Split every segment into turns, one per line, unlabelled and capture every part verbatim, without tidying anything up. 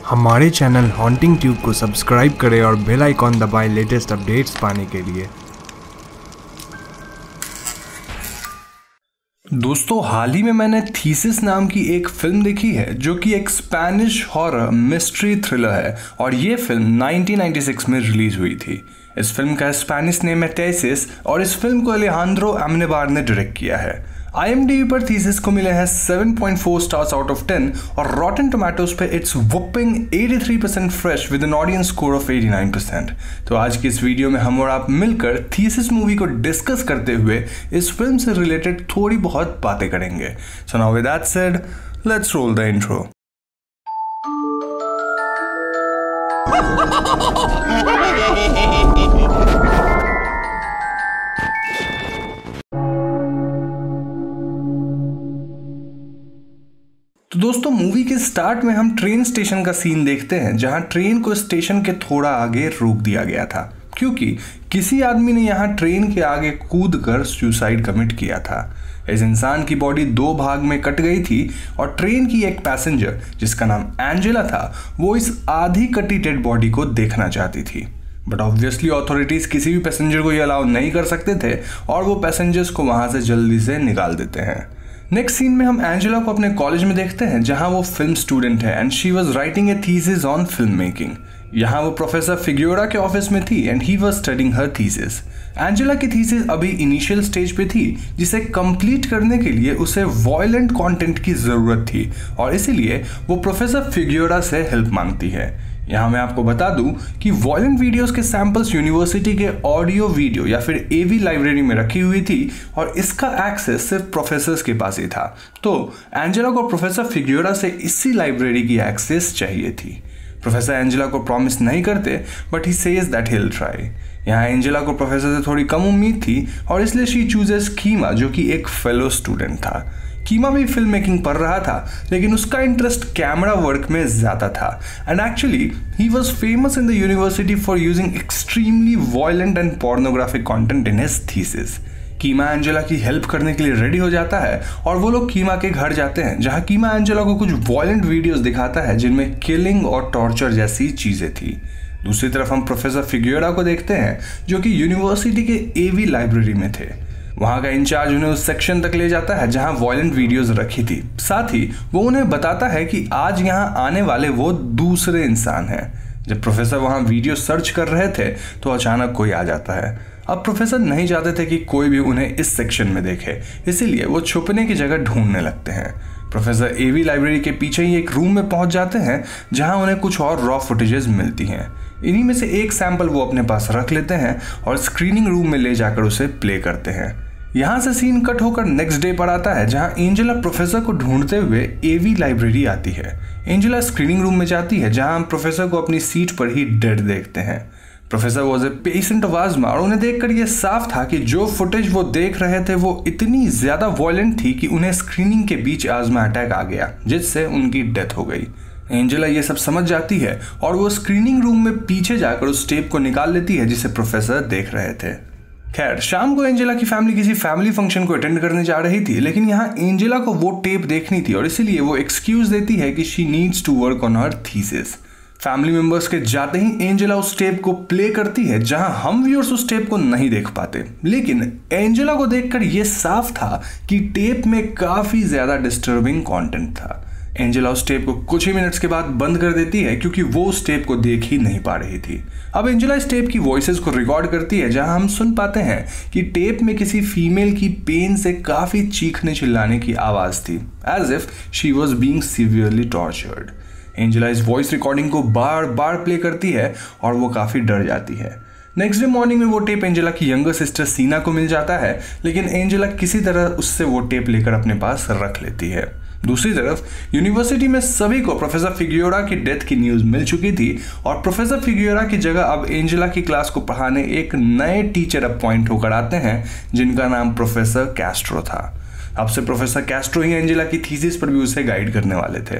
हमारे channel haunting tube को subscribe करें और बेल आइकॉन दबाएं लेटेस्ट अपडेट्स पाने के लिए।
दोस्तों, हाल ही में मैंने थीसिस नाम की एक फिल्म देखी है जो कि एक स्पेनिश हॉरर मिस्ट्री थ्रिलर है और ये फिल्म नाइनटीन नाइंटी सिक्स में रिलीज हुई थी। इस फिल्म का स्पेनिश नेम है थीसिस और इस फिल्म को अलेहांद्रो अमनेबार ने डायरेक्ट किया है। आई एम डी बी पर थीसिस को मिले हैं seven point four stars out of ten और रॉटन टोमेटोज पे it's whopping eighty three percent fresh with an audience score of eighty nine percent. तो आज की इस वीडियो में हम और आप मिलकर थीसिस मूवी को डिस्कस करते हुए इस फिल्म से रिलेटेड थोड़ी बहुत बातें करेंगे। So now with that said, let's roll the intro. तो दोस्तों, मूवी के स्टार्ट में हम ट्रेन स्टेशन का सीन देखते हैं जहां ट्रेन को स्टेशन के थोड़ा आगे रोक दिया गया था क्योंकि किसी आदमी ने यहां ट्रेन के आगे कूदकर सुसाइड कमिट किया था। इस इंसान की बॉडी दो भाग में कट गई थी और ट्रेन की एक पैसेंजर जिसका नाम एंजेला था वो इस आधी कटी डेड बॉडी को देखना चाहती थी। बट ऑब्वियसली अथॉरिटीज किसी भी पैसेंजर को ये अलाउ नहीं कर सकते थे और वो पैसेंजर्स को वहां से जल्दी से निकाल देते हैं। नेक्स्ट सीन में हम एंजेला को अपने कॉलेज में देखते हैं जहां वो फिल्म स्टूडेंट है and she was writing a thesis on film making. यहाँ वो प्रोफेसर फिग्योरा के ऑफिस में थी and he was studying her thesis. Angela की थीसिस अभी इनिशियल स्टेज पे थी जिसे कंप्लीट करने के लिए उसे वॉयलेंट कंटेंट की जरूरत थी और इसीलिए वो प्रोफेसर फिग्योरा से हेल्प मांगती है। यहाँ मैं आपको बता दूं कि वॉयलेंट वीडियोस के सैंपल्स यूनिवर्सिटी के ऑडियो वीडियो या फिर एवी लाइब्रेरी में रखी हुई थी और इसका एक्सेस सिर्फ प्रोफेसर्स के पास ही था। तो एंजेला को प्रोफेसर फिग्योरा से इसी लाइब्रेरी की एक्सेस चाहिए थी। प्रोफेसर एंजेला को प्रॉमिस नहीं करते but he says that he will try. यहाँ एंजेला को प्रोफेसर से थोड़ी कम उम्मीद थी और इसलिए शी चूजेस कीमा जो कि एक फेलो स्टूडेंट था। कीमा भी फिल्म मेकिंग पढ़ रहा था लेकिन उसका इंटरेस्ट कैमरा वर्क में ज्यादा था and actually he was famous in the university for using extremely violent and pornographic content in his thesis. Chema Angela की हेल्प करने के लिए रेडी हो जाता है और वो लोग कीमा के घर जाते हैं जहां कीमा एंजेला को कुछ वॉयलेंट वीडियोस दिखाता है जिनमें किलिंग और टॉर्चर जैसी चीजें थी। दूसरी तरफ हम प्रोफेसर फिग्योरा को देखते हैं जो कि यूनिवर्सिटी के एवी लाइब्रेरी में थे। वहां का इंचार्ज उन्हें उस सेक्शन तक ले जाता है जहां वॉयलेंट वीडियोस रखी थी। साथ ही वो उन्हें बताता है कि आज यहां आने वाले वो दूसरे इंसान हैं। जब प्रोफेसर वहां वीडियो सर्च कर रहे थे तो अचानक कोई आ जाता है। अब प्रोफेसर नहीं चाहते थे कि कोई भी उन्हें इस सेक्शन में देखे, इसीलिए वो छुपने की जगह ढूंढने लगते हैं। प्रोफेसर एवी लाइब्रेरी के पीछे ही एक रूम में पहुंच जाते हैं जहां उन्हें कुछ और रॉ फुटेजेस मिलती हैं। इन्हीं में से एक सैंपल वो अपने पास रख लेते हैं और स्क्रीनिंग रूम में ले जाकर उसे प्ले करते हैं। यहाँ से सीन कट होकर नेक्स्ट डे पर आता है जहाँ एंजेला प्रोफेसर को ढूंढते हुए एवी लाइब्रेरी आती है। एंजेला स्क्रीनिंग रूम में जाती है जहाँ हम प्रोफेसर को अपनी सीट पर ही डेड देखते हैं। Professor was a patient of asthma और उन्हें देखकर यह साफ था कि जो फुटेज वो देख रहे थे वो इतनी ज्यादा वॉयलेंट थी कि उन्हें स्क्रीनिंग के बीच आजमा अटैक आ गया जिससे उनकी डेथ हो गई। एंजेला ये सब समझ जाती है और वो स्क्रीनिंग रूम में पीछे जाकर उस टेप को निकाल लेती है जिसे प्रोफेसर देख रहे थे। खैर, शाम को एंजेला की फैमिली किसी फैमिली फंक्शन को अटेंड करने जा रही थी लेकिन यहाँ एंजेला को वो टेप देखनी थी और इसीलिए वो एक्सक्यूज देती है कि she needs to work on her thesis. Family members के जाते ही एंजेला उस टेप को प्ले करती है जहां हम व्यूअर्स उस टेप को नहीं देख पाते, लेकिन एंजेला को देखकर यह साफ था कि टेप में काफी ज्यादा डिस्टर्बिंग कंटेंट था। एंजेला उस टेप को कुछ ही मिनट्स के बाद बंद कर देती है क्योंकि वो उस टेप को देख ही नहीं पा रही थी। अब एंजेला इस टेप की वॉइसेस को रिकॉर्ड करती है जहां हम सुन पाते हैं कि टेप में किसी फीमेल की पेन से काफी चीखने चिल्लाने की आवाज थी, as if she was being severely tortured. Angela इस वॉइस रिकॉर्डिंग को बार बार प्ले करती है और वो काफी डर जाती है। नेक्स्ट डे मॉर्निंग में वो टेप एंजेला की यंगर सिस्टर सीना को मिल जाता है लेकिन एंजेला किसी तरह उससे वो टेप लेकर अपने पास रख लेती है। दूसरी तरफ यूनिवर्सिटी में सभी को प्रोफेसर फिग्योरा की डेथ की न्यूज मिल चुकी थी और प्रोफेसर फिग्योरा की जगह अब एंजेला की क्लास को पढ़ाने एक नए टीचर अपॉइंट होकर आते हैं जिनका नाम प्रोफेसर कैस्ट्रो था। अब से प्रोफेसर कैस्ट्रो ही एंजेला की थीसिस पर भी उसे गाइड करने वाले थे।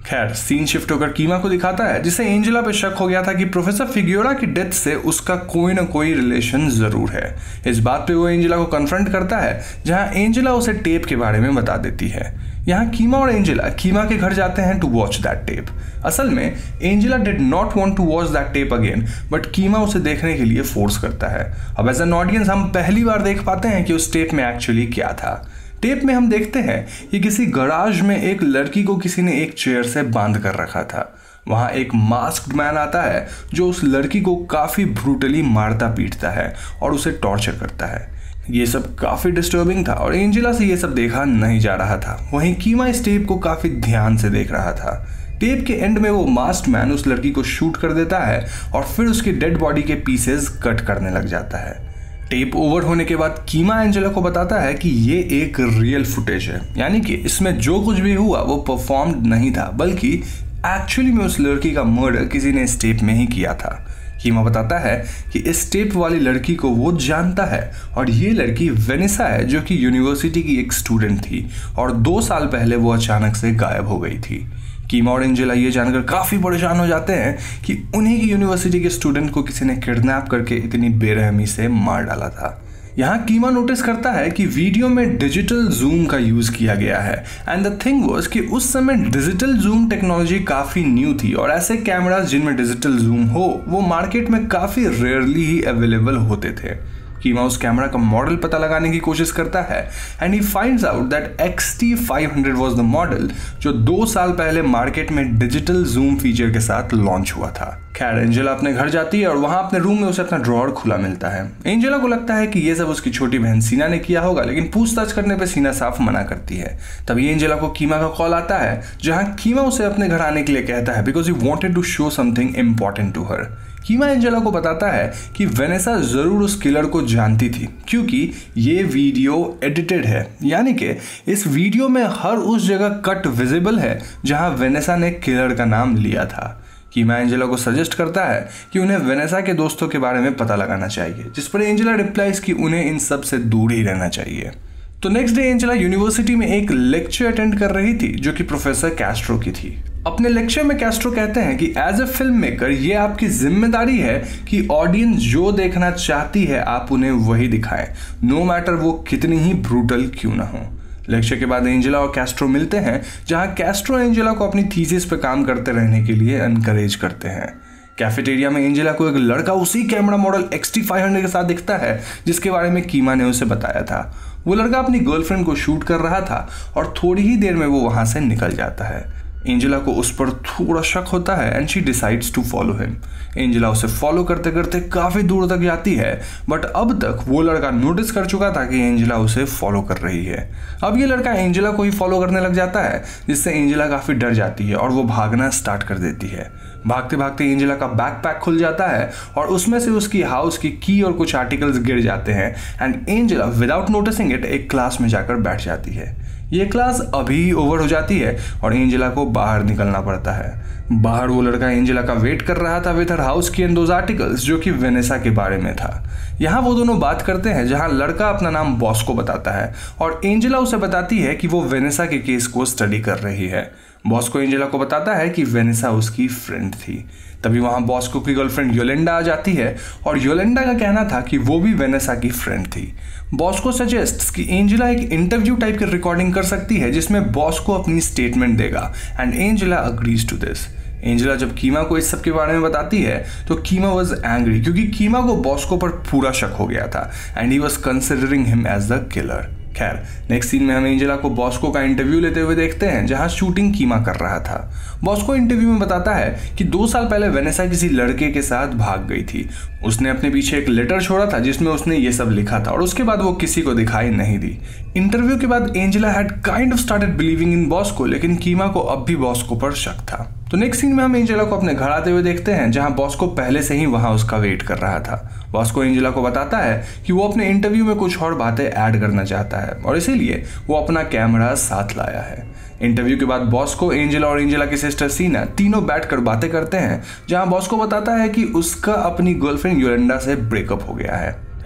खैर सीन शिफ्ट होकर कीमा को दिखाता है, जिसे एंजेला पे शक हो गया था कि प्रोफेसर फिगियोरा की डेथ से उसका कोई ना कोई रिलेशन जरूर है। इस बात पे वो एंजेला को कन्फ्रंट करता है, जहां एंजेला उसे टेप के बारे में बता देती है। यहाँ कीमा और एंजेला कीमा के घर जाते हैं टू वॉच दैट टेप। असल में Angela did not want to watch that tape again, but Chema उसे देखने के लिए फोर्स करता है। अब एज एन ऑडियंस हम पहली बार देख पाते हैं कि उस टेप में एक्चुअली क्या था। टेप में हम देखते हैं कि किसी गराज में एक लड़की को किसी ने एक चेयर से बांध कर रखा था। वहां एक मास्क्ड मैन आता है जो उस लड़की को काफी ब्रूटली मारता पीटता है और उसे टॉर्चर करता है। ये सब काफी डिस्टर्बिंग था और एंजेला से ये सब देखा नहीं जा रहा था। वहीं कीमा इस टेप को काफी ध्यान से देख रहा था। टेप के एंड में वो मास्क्ड मैन उस लड़की को शूट कर देता है और फिर उसकी डेड बॉडी के पीसेस कट करने लग जाता है। टेप ओवर होने के बाद कीमा एंजेला को बताता है कि ये एक रियल फुटेज है, यानी कि इसमें जो कुछ भी हुआ वो परफॉर्म्ड नहीं था, बल्कि एक्चुअली में उस लड़की का मर्डर किसी ने इस टेप में ही किया था। कीमा बताता है कि इस टेप वाली लड़की को वो जानता है और ये लड़की वेनेसा है, जो कि यूनिवर्सिटी की एक स्टूडेंट थी और दो साल पहले वो अचानक से गायब हो गई थी। कीमा और एंजेला ये जानकर काफ़ी परेशान हो जाते हैं कि उन्हीं की यूनिवर्सिटी के स्टूडेंट को किसी ने किडनैप करके इतनी बेरहमी से मार डाला था। यहाँ कीमा नोटिस करता है कि वीडियो में डिजिटल जूम का यूज किया गया है एंड द थिंग वाज कि उस समय डिजिटल जूम टेक्नोलॉजी काफ़ी न्यू थी और ऐसे कैमरास जिनमें डिजिटल जूम हो वो मार्केट में काफ़ी रेयरली ही अवेलेबल होते थे। कीमा उस कैमरा का मॉडल पता लगाने की कोशिश करता है and he finds out that X T five hundred was the model जो दो साल पहले मार्केट में डिजिटल जूम फीचर के साथ लॉन्च हुआ था। खैर एंजेला अपने घर जाती है और वहां अपने रूम में उसे अपना ड्रॉअर खुला मिलता है। एंजेला को लगता है कि ये सब उसकी छोटी बहन सीना ने किया होगा, लेकिन पूछताछ करने पे सीना साफ मना करती है। तभी एंजेला को कीमा का कॉल आता है, जहां कीमा उसे अपने घर आने के लिए कहता है because he wanted to show something important to her. Chema Angela को बताता है कि वेनेसा जरूर उस किलर को जानती थी क्योंकि ये वीडियो एडिटेड है, यानी कि इस वीडियो में हर उस जगह कट विजिबल है जहां वेनेसा ने किलर का नाम लिया था। कीमा एंजेला को सजेस्ट करता है कि उन्हें वेनेसा के दोस्तों के बारे में पता लगाना चाहिए, जिस पर एंजेला रिप्लाइज कि उन्हें इन सब से दूर ही रहना चाहिए। तो नेक्स्ट डे एंजेला यूनिवर्सिटी में एक लेक्चर अटेंड कर रही थी जो कि प्रोफेसर कैस्ट्रो की थी। अपने लेक्चर में कैस्ट्रो कहते हैं कि एज ए फिल्म मेकर ये आपकी जिम्मेदारी है कि ऑडियंस जो देखना चाहती है आप उन्हें वही दिखाएं, नो मैटर वो कितनी ही ब्रूटल क्यों ना हो। लेक्चर के बाद एंजेला और कैस्ट्रो मिलते हैं, जहां कैस्ट्रो एंजेला को अपनी थीसिस पे काम करते रहने के लिए एनकरेज करते हैं। कैफेटेरिया में एंजेला को एक लड़का उसी camera model X T five hundred के साथ दिखता है जिसके बारे में कीमा ने उसे बताया था। वो लड़का अपनी गर्लफ्रेंड को शूट कर रहा था और थोड़ी ही देर में वो वहां से निकल जाता है। एंजेला को उस पर थोड़ा शक होता है and she decides to follow him. Angela उसे फॉलो करते करते काफी दूर तक जाती है, बट अब तक वो लड़का नोटिस कर चुका था कि एंजेला उसे फॉलो कर रही है। अब ये लड़का एंजेला को ही फॉलो करने लग जाता है, जिससे एंजेला काफी डर जाती है और वो भागना स्टार्ट कर देती है। भागते भागते एंजेला का बैकपैक खुल जाता है और उसमें से उसकी हाउस की की और कुछ आर्टिकल्स गिर जाते हैं and Angela without noticing it एक क्लास में जाकर बैठ जाती है। ये क्लास अभी ओवर हो जाती है और एंजेला को बाहर निकलना पड़ता है। बाहर वो लड़का एंजेला का वेट कर रहा था विद हर हाउस की एंड दोज आर्टिकल्स जो कि वेनेसा के बारे में था। यहाँ वो दोनों बात करते हैं, जहाँ लड़का अपना नाम बॉस्को बताता है और एंजेला उसे बताती है कि वो वेनेसा के केस को स्टडी कर रही है। बॉस्को एंजेला को बताता है कि वेनेसा उसकी फ्रेंड थी। तभी वहाँ बॉस्को की गर्लफ्रेंड योलेंडा आ जाती है और योलेंडा का कहना था कि वो भी वेनेसा की फ्रेंड थी। बॉस्को सजेस्ट्स कि एंजेला एक इंटरव्यू टाइप की रिकॉर्डिंग कर सकती है जिसमें बॉस्को अपनी स्टेटमेंट देगा and Angela agrees to this. Angela जब कीमा को इस सब के बारे में बताती है तो कीमा वाज एंग्री क्योंकि कीमा को बॉस्को पर पूरा शक हो गया था and he was considering him as the killer. खैर नेक्स्ट सीन में हम एंजेला को बॉस्को का इंटरव्यू लेते हुए देखते हैं, जहां शूटिंग कीमा कर रहा था। बॉस्को इंटरव्यू में बताता है कि दो साल पहले वेनेसा किसी लड़के के साथ भाग गई थी। उसने अपने पीछे एक लेटर छोड़ा था जिसमें उसने ये सब लिखा था और उसके बाद वो किसी को दिखाई नहीं दी। इंटरव्यू के बाद Angela had kind of started believing in Bosco, लेकिन कीमा को अब भी बॉस्को पर शक था। तो नेक्स्ट सीन में हम एंजेला को अपने घर आते हुए देखते हैं, जहां बॉस्को पहले से ही वहां उसका वेट कर रहा था। बॉस्को एंजेला को बताता है कि वो अपने इंटरव्यू में कुछ और बातें ऐड करना चाहता है और इसीलिए वो अपना कैमरा साथ लाया है। इंटरव्यू के बाद बॉस्को, एंजेला और एंजेला की सिस्टर सीना तीनों बैठकर बातें करते हैं, जहां बॉस्को बताता है कि उसका अपनी गर्लफ्रेंड योलेंडा से ब्रेकअप हो गया है।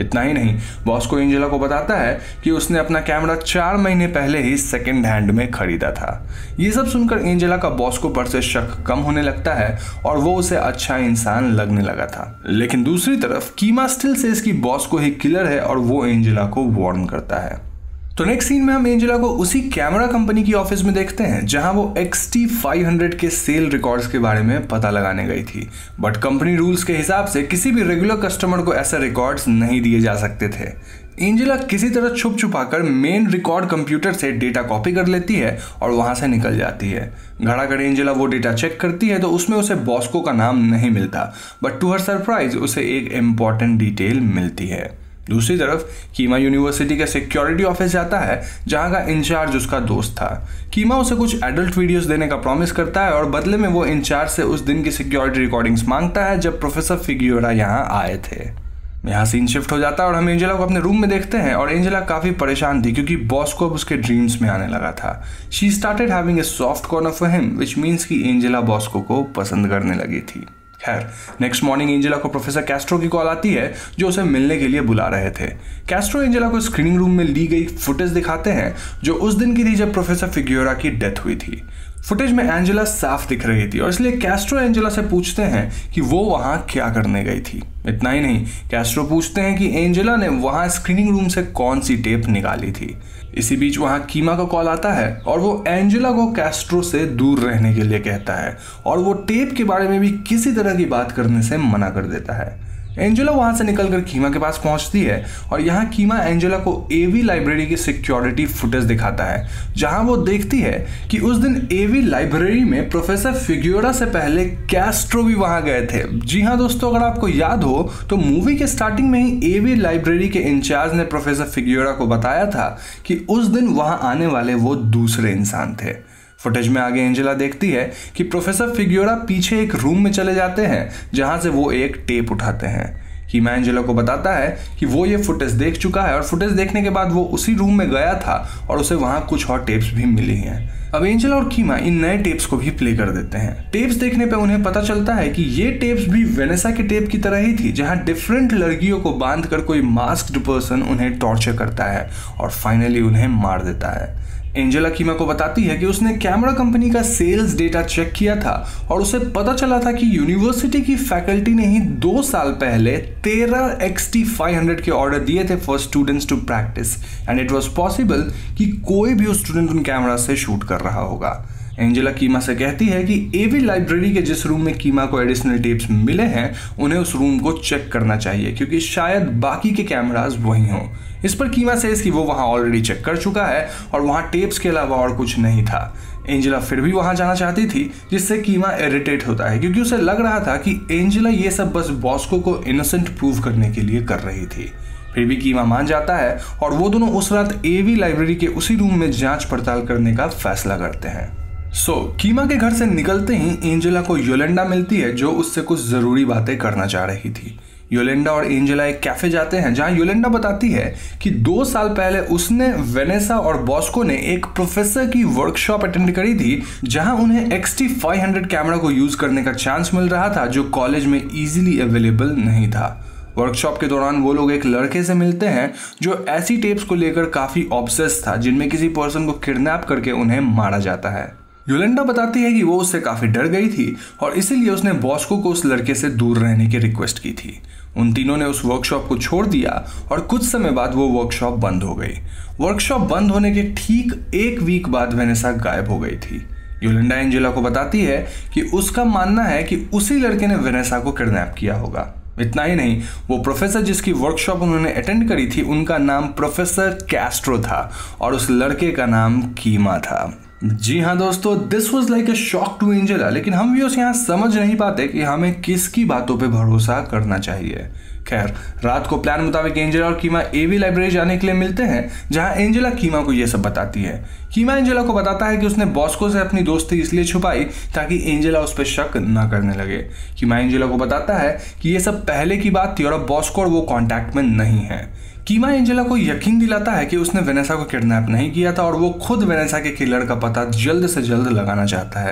इतना ही नहीं, बॉस्को एंजेला को बताता है कि उसने अपना कैमरा चार महीने पहले ही सेकेंड हैंड में खरीदा था। ये सब सुनकर एंजेला का बॉस्को पर से शक कम होने लगता है और वो उसे अच्छा इंसान लगने लगा था। लेकिन दूसरी तरफ कीमा स्टिल से इसकी बॉस्को ही किलर है और वो एंजेला को वार्न करता है। तो नेक्स्ट सीन में हम एंजेला को उसी कैमरा कंपनी की ऑफिस में देखते हैं जहां वो एक्स टी फाइव हंड्रेड के सेल रिकॉर्ड्स के बारे में पता लगाने गई थी। बट कंपनी रूल्स के हिसाब से किसी भी रेगुलर कस्टमर को ऐसे रिकॉर्ड्स नहीं दिए जा सकते थे। एंजेला किसी तरह छुप छुपाकर मेन रिकॉर्ड कंप्यूटर से डेटा कॉपी कर लेती है और वहां से निकल जाती है। घर आकर एंजेला वो डेटा चेक करती है तो उसमें उसे बॉस्को का नाम नहीं मिलता, बट टू हर सरप्राइज उसे एक इम्पॉर्टेंट डिटेल मिलती है। दूसरी तरफ कीमा यूनिवर्सिटी के सिक्योरिटी ऑफिस जाता है जहां का इंचार्ज उसका दोस्त था। कीमा उसे कुछ एडल्ट वीडियोस देने का प्रॉमिस करता है और बदले में वो इंचार्ज से उस दिन की सिक्योरिटी रिकॉर्डिंग्स मांगता है जब प्रोफेसर फिगियोरा यहाँ आए थे। यहाँ सीन शिफ्ट हो जाता है और हम एंजेला को अपने रूम में देखते हैं और एंजेला काफी परेशान थी क्योंकि बॉस्को अब उसके ड्रीम्स में आने लगा था। She started having a soft corner for him which means कि एंजेला बॉस्को को पसंद करने लगी थी। खैर, नेक्स्ट मॉर्निंग एंजेला को प्रोफेसर कैस्ट्रो की कॉल आती है जो उसे मिलने के लिए बुला रहे थे। कैस्ट्रो एंजेला को स्क्रीनिंग रूम में ली गई फुटेज दिखाते हैं जो उस दिन की थी जब प्रोफेसर फिगियोरा की डेथ हुई थी। फुटेज में एंजेला साफ दिख रही थी और इसलिए कैस्ट्रो एंजेला से पूछते हैं कि वो वहां क्या करने गई थी। इतना ही नहीं, कैस्ट्रो पूछते हैं कि एंजेला ने वहां स्क्रीनिंग रूम से कौन सी टेप निकाली थी। इसी बीच वहां कीमा का कॉल आता है और वो एंजेला को कैस्ट्रो से दूर रहने के लिए कहता है और वो टेप के बारे में भी किसी तरह की बात करने से मना कर देता है। एंजेला वहां से निकलकर कीमा के पास पहुंचती है और यहाँ कीमा एंजेला को एवी लाइब्रेरी की सिक्योरिटी फुटेज दिखाता है जहां वो देखती है कि उस दिन एवी लाइब्रेरी में प्रोफेसर फिगियोरा से पहले कैस्ट्रो भी वहां गए थे। जी हाँ दोस्तों, अगर आपको याद हो तो मूवी के स्टार्टिंग में ही एवी लाइब्रेरी के इंचार्ज ने प्रोफेसर फिगियोरा को बताया था कि उस दिन वहां आने वाले वो दूसरे इंसान थे। फुटेज में आगे एंजेला देखती है कि प्रोफेसर फिगियोरा पीछे एक रूम में चले जाते हैं जहां से वो एक टेप उठाते हैं। कीमा एंजेला को बताता है कि वो ये फुटेज देख चुका है और फुटेज देखने के बाद वो उसी रूम में गया था और उसे वहां कुछ और टेप्स भी मिली हैं। अब एंजेला और कीमा इन नए टेप्स को भी प्ले कर देते हैं। टेप्स देखने पे उन्हें पता चलता है कि ये टेप्स भी वेनेसा के टेप की तरह ही थी जहां डिफरेंट लड़कियों को बांधकर कोई मास्क्ड पर्सन उन्हें टॉर्चर करता है और फाइनली उन्हें मार देता है। एंजेला कीमा को बताती है कि उसने कैमरा कंपनी का सेल्स डेटा चेक किया था और उसे पता चला था कि यूनिवर्सिटी की फैकल्टी ने ही दो साल पहले तेरह एक्स टी फाइव हंड्रेड के ऑर्डर दिए थे for students to practice and it was possible कि कोई भी उस स्टूडेंट उन कैमरा से शूट कर रहा होगा। एंजेला कीमा से कहती है कि एवी लाइब्रेरी के जिस रूम में कीमा को एडिशनल टेप्स मिले हैं उन्हें उस रूम को चेक करना चाहिए क्योंकि शायद बाकी के कैमरास वहीं हों। इस पर कीमा से कि वो वहां ऑलरेडी चेक कर चुका है और वहां टेप्स के अलावा और कुछ नहीं था। एंजेला फिर भी वहां जाना चाहती थी जिससे कीमा इरिटेट होता है क्योंकि उसे लग रहा था कि एंजेला ये सब बस बॉस्को को इनोसेंट प्रूव करने के लिए कर रही थी। फिर भी कीमा मान जाता है और वो दोनों उस रात एवी लाइब्रेरी के उसी रूम में जांच पड़ताल करने का फैसला करते हैं। सो so, कीमा के घर से निकलते ही एंजेला को योलेंडा मिलती है जो उससे कुछ जरूरी बातें करना चाह रही थी। योलेंडा और एंजेला एक कैफे जाते हैं जहां योलेंडा बताती है कि दो साल पहले उसने वेनेसा और बॉस्को ने एक प्रोफेसर की वर्कशॉप अटेंड करी थी जहां उन्हें X T five hundred camera को यूज करने का चांस मिल रहा था जो कॉलेज में इजीली अवेलेबल नहीं था। वर्कशॉप के दौरान वो लोग एक लड़के से मिलते हैं जो ऐसी टेप्स को लेकर काफी ऑब्सेस था जिनमें किसी पर्सन को किडनैप करके उन्हें मारा जाता है। योलेंडा बताती है कि वो उससे काफी डर गई थी और इसीलिए उसने बॉस्को को उस लड़के से दूर रहने की रिक्वेस्ट की थी। उन तीनों ने उस वर्कशॉप को छोड़ दिया और कुछ समय बाद वो वर्कशॉप बंद हो गई। वर्कशॉप बंद होने के ठीक एक वीक बाद वेनेसा गायब हो गई थी। योलेंडा एंजेला को बताती है कि उसका मानना है कि उसी लड़के ने वेनेसा को किडनैप किया होगा। इतना ही नहीं, वो प्रोफेसर जिसकी वर्कशॉप उन्होंने अटेंड करी थी उनका नाम प्रोफेसर कैस्ट्रो था और उस लड़के का नाम कीमा था। जी हाँ दोस्तों, this was like a shock to Angela, लेकिन हम भी उस यहाँ समझ नहीं पाते कि हमें किसकी बातों पे भरोसा करना चाहिए। खैर, रात को प्लान मुताबिक एंजेला और कीमा एवी लाइब्रेरी जाने के लिए मिलते हैं जहां एंजेला कीमा को यह सब बताती है। कीमा एंजेला को बताता है कि उसने बॉस्को से अपनी दोस्ती इसलिए छुपाई ताकि एंजेला उस पर शक ना करने लगे। कीमा एंजेला को बताता है कि यह सब पहले की बात थी और अब बॉस्को और वो कॉन्टैक्ट में नहीं है। कीमा एंजेला को यकीन दिलाता है कि उसने वेनेसा को किडनैप नहीं किया था और वो खुद वेनेसा के किलर का पता जल्द से जल्द लगाना चाहता है।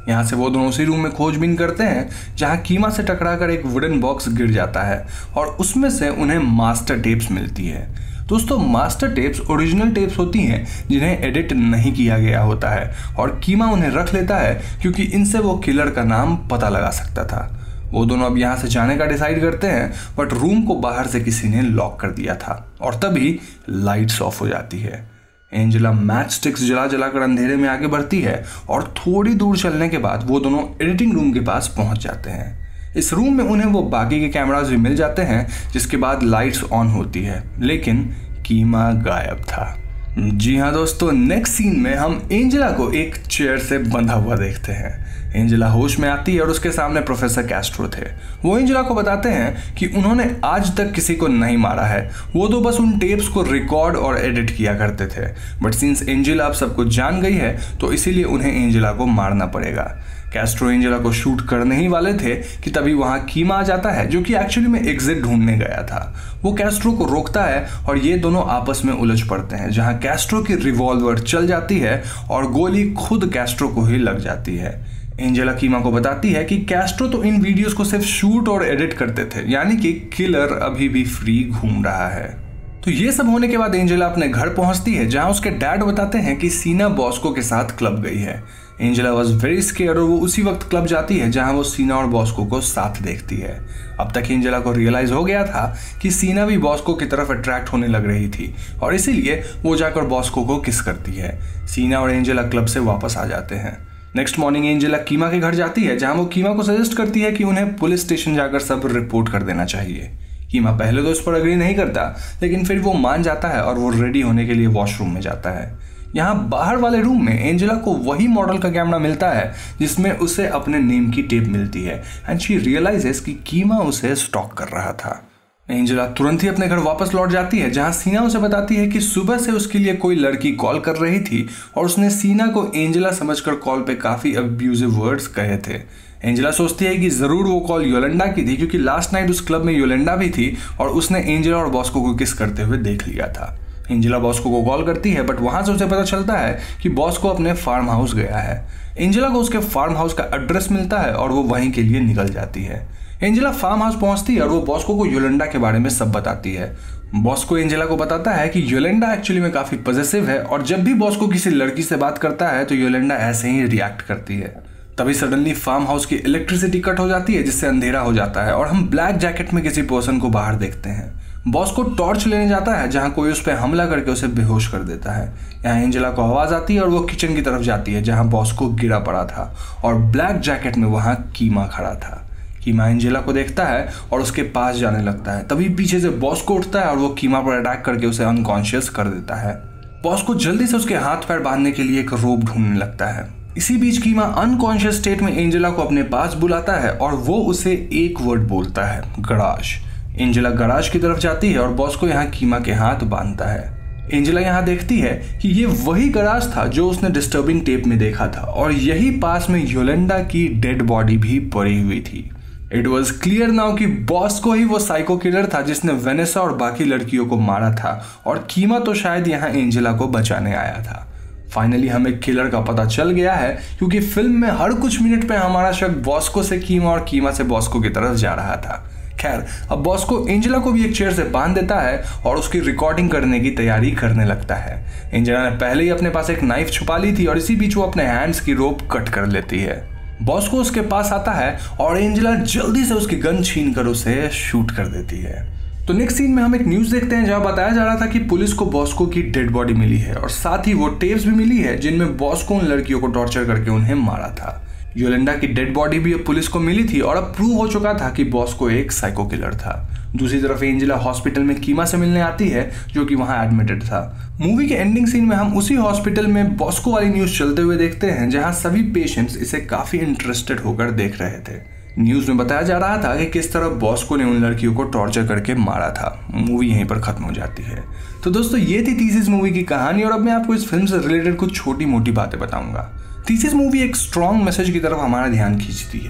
यहाँ से वो दोनों उसी रूम में खोजबीन करते हैं जहाँ कीमा से टकराकर एक वुडन बॉक्स गिर जाता है और उसमें से उन्हें मास्टर टेप्स मिलती है। दोस्तों, मास्टर टेप्स ओरिजिनल टेप्स होती हैं जिन्हें एडिट नहीं किया गया होता है और कीमा उन्हें रख लेता है क्योंकि इनसे वो किलर का नाम पता लगा सकता था। वो दोनों अब यहाँ से जाने का डिसाइड करते हैं, बट रूम को बाहर से किसी ने लॉक कर दिया था और तभी लाइट्स ऑफ हो जाती है। एंजेला मैच स्टिक्स जला जलाकर अंधेरे में आगे बढ़ती है और थोड़ी दूर चलने के बाद वो दोनों एडिटिंग रूम के पास पहुंच जाते हैं। इस रूम में उन्हें वो बाकी के कैमरास भी मिल जाते हैं, जिसके बाद लाइट्स ऑन होती है, लेकिन कीमा गायब था। जी हाँ दोस्तों, नेक्स्ट सीन में हम एंजेला को एक चेयर से बंधा हुआ देखते हैं। एंजेला होश में आती है और उसके सामने प्रोफेसर कैस्ट्रो थे। वो एंजेला को बताते हैं कि उन्होंने आज तक किसी को नहीं मारा है, वो तो बस उन टेप्स को रिकॉर्ड और एडिट किया करते थे। बट सिंस एंजेला अब सब कुछ जान गई है तो इसीलिए उन्हें एंजेला को मारना पड़ेगा। कैस्ट्रो एंजेला को शूट करने ही वाले थे कि तभी वहां कीमा आ जाता है, जो कि एक्चुअली में एग्जिट ढूंढने गया था। वो कैस्ट्रो को रोकता है और ये दोनों आपस में उलझ पड़ते हैं, जहां कैस्ट्रो की रिवॉल्वर चल जाती है और गोली खुद कैस्ट्रो को ही लग जाती है। एंजेला कीमा को बताती है कि कैस्ट्रो तो इन वीडियोस को सिर्फ शूट और एडिट करते थे, यानी कि किलर अभी भी फ्री घूम रहा है। तो ये सब होने के बाद एंजेला अपने घर पहुंचती है, जहां उसके डैड बताते हैं कि सीना बॉस्को के साथ क्लब गई है। एंजेला वॉज वेरी स्केयर्ड और वो उसी वक्त क्लब जाती है जहां वो सीना और बॉस्को को साथ देखती है। अब तक एंजेला को रियलाइज हो गया था कि सीना भी बॉस्को की तरफ अट्रैक्ट होने लग रही थी और इसीलिए वो जाकर बॉस्को को किस करती है। सीना और एंजेला क्लब से वापस आ जाते हैं। नेक्स्ट मॉर्निंग एंजेला कीमा के घर जाती है, जहां वो कीमा को सजेस्ट करती है कि उन्हें पुलिस स्टेशन जाकर सब रिपोर्ट कर देना चाहिए। कीमा पहले तो इस पर अग्री नहीं करता, लेकिन फिर वो मान जाता है और वो रेडी होने के लिए वॉशरूम में जाता है। यहाँ बाहर वाले रूम में एंजेला को वही मॉडल का कैमरा मिलता है जिसमें उसे अपने नेम की टेप मिलती है एंड शी रियलाइजेस कि कीमा उसे स्टॉक कर रहा था। एंजेला तुरंत ही अपने घर वापस लौट जाती है, जहां सीना उसे बताती है कि सुबह से उसके लिए कोई लड़की कॉल कर रही थी और उसने सीना को एंजेला समझकर कॉल पे काफी अब्यूजिव वर्ड्स कहे थे। एंजेला सोचती है कि जरूर वो कॉल योलेंडा की थी, क्योंकि लास्ट नाइट उस क्लब में योलेंडा भी थी और उसने एंजेला और बॉस्को को किस करते हुए देख लिया था। एंजेला बॉस्को को कॉल करती है, बट वहां से उसे पता चलता है कि बॉस्को अपने फार्म हाउस गया है। एंजेला को उसके फार्म हाउस का एड्रेस मिलता है और वो वहीं के लिए निकल जाती है। एंजेला फार्म हाउस पहुंचती है और वो बॉस्को को योलेंडा के बारे में सब बताती है। बॉस्को एंजेला को बताता है कि योलेंडा एक्चुअली में काफी पॉजिटिव है और जब भी बॉस्को किसी लड़की से बात करता है तो योलेंडा ऐसे ही रिएक्ट करती है। तभी सडनली फार्म हाउस की इलेक्ट्रिसिटी कट हो जाती है, जिससे अंधेरा हो जाता है और हम ब्लैक जैकेट में किसी पर्सन को बाहर देखते हैं। बॉस्को टॉर्च लेने जाता है, जहां कोई उस पर हमला करके उसे बेहोश कर देता है। यहाँ एंजेला को आवाज आती है और वो किचन की तरफ जाती है, जहां बॉस्को गिरा पड़ा था और ब्लैक जैकेट में वहां कीमा खड़ा था। कीमा एंजेला को देखता है और उसके पास जाने लगता है। तभी पीछे से बॉस्को उठता है और वो कीमा पर अटैक करके उसे अनकॉन्शियस कर देता है। बॉस्को जल्दी से उसके हाथ पैर बांधने के लिए एक रोप ढूंढने लगता है। इसी बीच कीमा अनकॉन्शियस स्टेट में एंजेला को अपने पास बुलाता है और वो उसे एक वर्ड बोलता है, गराज। एंजेला गराज की तरफ जाती है और बॉस्को यहाँ कीमा के हाथ बांधता है। एंजेला यहाँ देखती है कि ये वही गराज था जो उसने डिस्टर्बिंग टेप में देखा था और यही पास में योलेंडा की डेड बॉडी भी पड़ी हुई थी। इट वॉज क्लियर नाउ कि बॉस्को ही वो साइको किलर था जिसने वेनेसा और बाकी लड़कियों को मारा था और कीमा तो शायद यहाँ एंजेला को बचाने आया था। फाइनली हमें किलर का पता चल गया है, क्योंकि फिल्म में हर कुछ मिनट पे हमारा शक बॉस्को से कीमा और कीमा से बॉस्को की तरफ जा रहा था। खैर, अब बॉस्को एंजेला को भी एक चेयर से बांध देता है और उसकी रिकॉर्डिंग करने की तैयारी करने लगता है। एंजेला ने पहले ही अपने पास एक नाइफ छुपा ली थी और इसी बीच वो अपने हैंड्स की रोप कट कर लेती है। बॉस्को उसके पास आता है और एंजेला जल्दी से उसकी गन छीन कर उसे शूट कर देती है। तो नेक्स्ट सीन में हम एक न्यूज देखते हैं, जहां बताया जा रहा था कि पुलिस को बॉस्को की डेड बॉडी मिली है और साथ ही वो टेप्स भी मिली है जिनमें बॉस्को उन लड़कियों को टॉर्चर करके उन्हें मारा था। योलेंडा की डेड बॉडी भी अब पुलिस को मिली थी और अब प्रूव हो चुका था कि बॉस्को एक साइको किलर था। दूसरी तरफ एंजेला हॉस्पिटल में कीमा से मिलने आती है, जो कि वहां एडमिटेड था। मूवी के एंडिंग सीन में हम उसी हॉस्पिटल में बॉस्को वाली न्यूज चलते हुए देखते हैं, जहां सभी पेशेंट्स इसे काफी इंटरेस्टेड होकर देख रहे थे। न्यूज में बताया जा रहा था कि किस तरह बॉस्को ने उन लड़कियों को टॉर्चर करके मारा था। मूवी यहीं पर खत्म हो जाती है। तो दोस्तों, ये थी थीसिस मूवी की कहानी और अब मैं आपको इस फिल्म से रिलेटेड कुछ छोटी मोटी बातें बताऊंगा। थीसिस मूवी एक स्ट्रॉन्ग मैसेज की तरफ हमारा ध्यान खींचती है।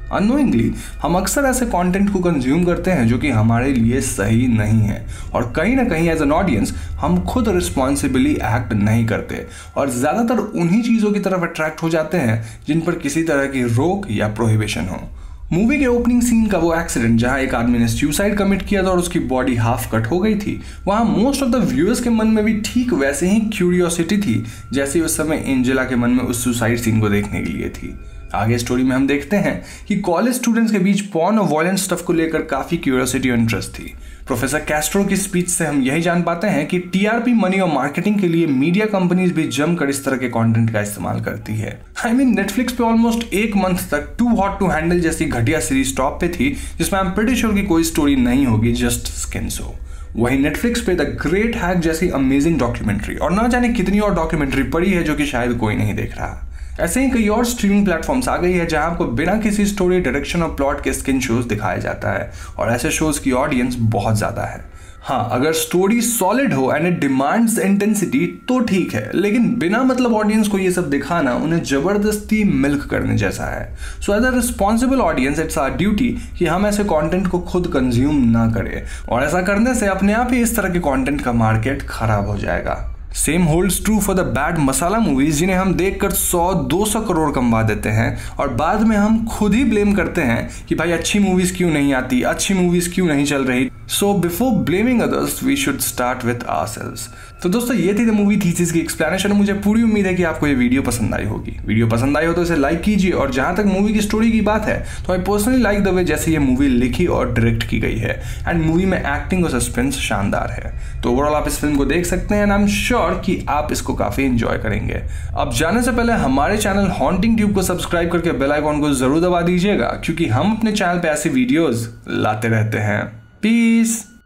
अननोइंगली हम अक्सर ऐसे कंटेंट को कंज्यूम करते हैं जो कि हमारे लिए सही नहीं है, और कहीं ना कहीं एज एन ऑडियंस हम खुद रिस्पॉन्सिबली एक्ट नहीं करते और ज़्यादातर उन्हीं चीज़ों की तरफ अट्रैक्ट हो जाते हैं जिन पर किसी तरह की रोक या प्रोहिबिशन हो। मूवी के ओपनिंग सीन का वो एक्सीडेंट जहां एक आदमी ने सुसाइड कमिट किया था और उसकी बॉडी हाफ कट हो गई थी, वहां मोस्ट ऑफ द व्यूअर्स के मन में भी ठीक वैसे ही क्यूरियोसिटी थी जैसे उस समय एंजेला के मन में उस सुसाइड सीन को देखने के लिए थी। आगे स्टोरी में हम देखते हैं कि कॉलेज स्टूडेंट्स के बीच पॉर्न और वायलेंट स्टफ को लेकर काफी क्यूरियोसिटी और इंटरेस्ट थी। प्रोफेसर कैस्ट्रो की स्पीच से हम यही जान पाते हैं कि टीआरपी, मनी और मार्केटिंग के लिए मीडिया कंपनीज भी जमकर इस तरह के कंटेंट का इस्तेमाल करती है। आई मीन नेटफ्लिक्स पे ऑलमोस्ट एक मंथ तक टू हॉट टू हैंडल जैसी घटिया सीरीज टॉप पे थी जिसमें आई एम प्रीटी श्योर की कोई स्टोरी नहीं होगी, जस्ट स्किन शो। वही नेटफ्लिक्स पे द ग्रेट हैक जैसी अमेजिंग डॉक्यूमेंट्री और ना जाने कितनी और डॉक्यूमेंट्री पड़ी है जो कि शायद कोई नहीं देख रहा। ऐसे ही कई और स्ट्रीमिंग प्लेटफॉर्म्स आ गई है जहां आपको बिना किसी स्टोरी, डायरेक्शन और प्लॉट के स्किन शोज दिखाया जाता है और ऐसे शोज की ऑडियंस बहुत ज्यादा है। हाँ, अगर स्टोरी सॉलिड हो एंड इट डिमांड्स इंटेंसिटी तो ठीक है, लेकिन बिना मतलब ऑडियंस को ये सब दिखाना उन्हें जबरदस्ती मिल्क करने जैसा है। So as a responsible audience it's our duty कि हम ऐसे कंटेंट को खुद कंज्यूम ना करें, और ऐसा करने से अपने आप ही इस तरह के कंटेंट का मार्केट खराब हो जाएगा। Same holds true for the bad masala movies जिन्हें हम देखकर सौ दो सौ करोड़ कमा देते हैं और बाद में हम खुद ही ब्लेम करते हैं कि भाई अच्छी मूवीज क्यों नहीं आती, अच्छी मूवीज क्यों नहीं चल रही। So before blaming others we should start with ourselves. तो दोस्तों ये थी द मूवी थीसिस की एक्सप्लेनेशन। मुझे पूरी उम्मीद है कि आपको ये वीडियो पसंद आई होगी। वीडियो पसंद आई हो तो इसे लाइक कीजिए, और जहां तक मूवी की स्टोरी की बात है तो I personally like the way जैसे ये मूवी लिखी और डायरेक्ट की गई है, एंड मूवी में एक्टिंग और सस्पेंस शानदार है। तो ओवरऑल आप इस फिल्म को देख सकते हैं एंड आई एम श्योर कि आप इसको काफी एंजॉय करेंगे। अब जाने से पहले हमारे चैनल हॉन्टिंग ट्यूब को सब्सक्राइब करके बेल आइकॉन को जरूर दबा दीजिएगा, क्योंकि हम अपने चैनल पे ऐसे वीडियोस लाते रहते हैं। पीस।